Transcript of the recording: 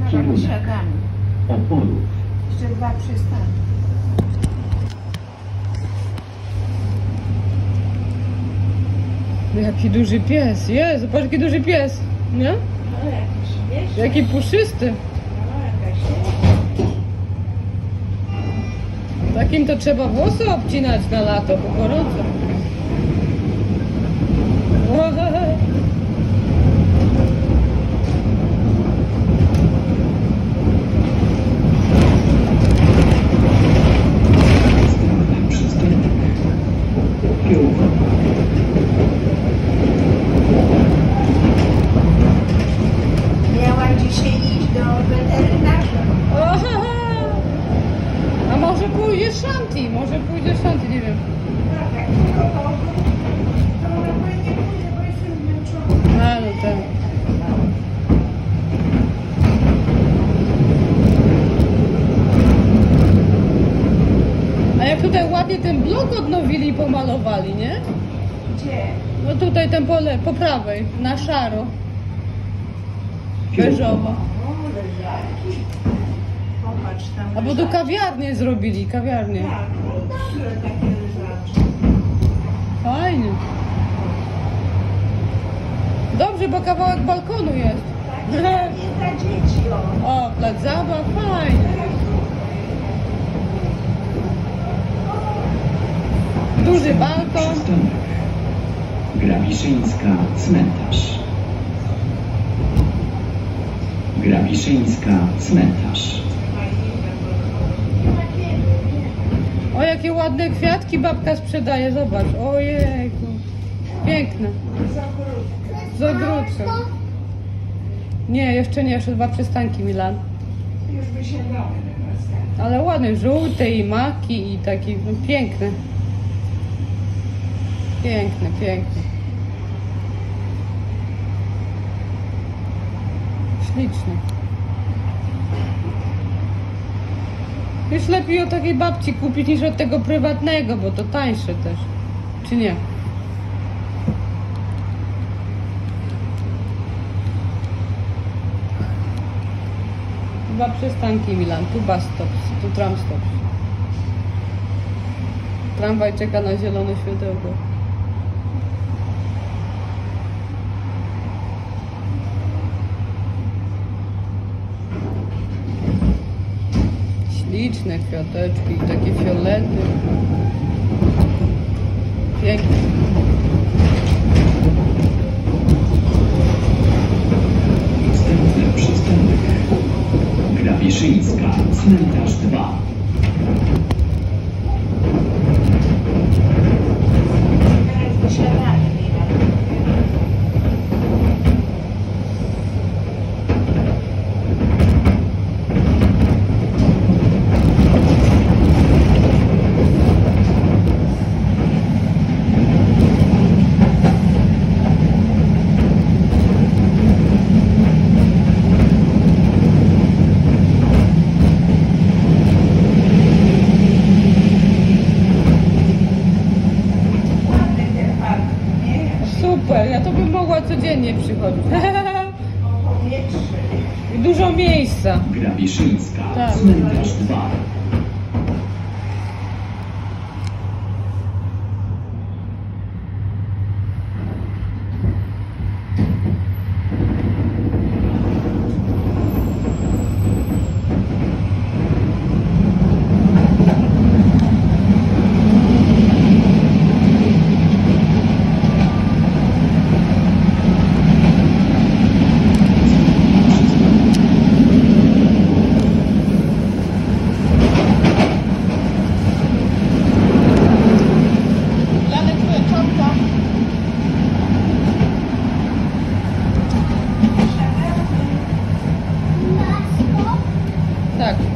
Kierunek Siadamy. Oporów. Jeszcze 2 przystanki. Jaki duży pies. Jezu, patrz jaki duży pies. Nie? No jakiś, wiesz? Jaki puszysty. No jakaś. Takim to trzeba włosy obcinać na lato, bo gorąco. Następny przystanek Kiełkowa. Miałam dzisiaj iść do weterynarza. A może pójdzie Shanti? Może pójdzie Shanti, nie wiem. No tak, tylko to chyba nie pójdę, bo jestem zmęczona. A, no ten. A jak tutaj ładnie ten blok odnowili i pomalowali, nie? Gdzie? No tutaj ten pole po prawej, na szaro. Beżowo. O, leżaki. Popatrz tam. A bo tu leżaki. kawiarnię zrobili, kawiarnię. Tak, no dobrze takie leżaczki. Fajnie. Dobrze, bo kawałek balkonu jest. Takie nie dla dzieci, o. O, plac zabaw, fajnie. Duży balkon. Przystanek Grabiszyńska Cmentarz. Grabiszyńska Cmentarz. O, jakie ładne kwiatki babka sprzedaje, zobacz. Ojejku. Piękne. Z ogródka. Nie, jeszcze nie, jeszcze 2 przystanki, Milan. Już by się domy Ale ładne, żółte i maki i taki, no, piękne. Piękne, piękne. Śliczne. Już lepiej od takiej babci kupić niż od tego prywatnego, bo to tańsze też. Czy nie? Dwa przystanki, Milan. Tu bus stop, tu tram stop. Tramwaj czeka na zielone światełko. Śliczne kwiateczki, takie fiolety. Piękne. Następny przystanek Grabiszyńska Cmentarz 2. Teraz wysiadamy. Ładny ten park, nie? Super, ja to bym mogła codziennie przychodzić. O powietrze. I dużo miejsca. Grabiszyńska Tak. Cmentarz 2. Janek, twoja czapka. Tak.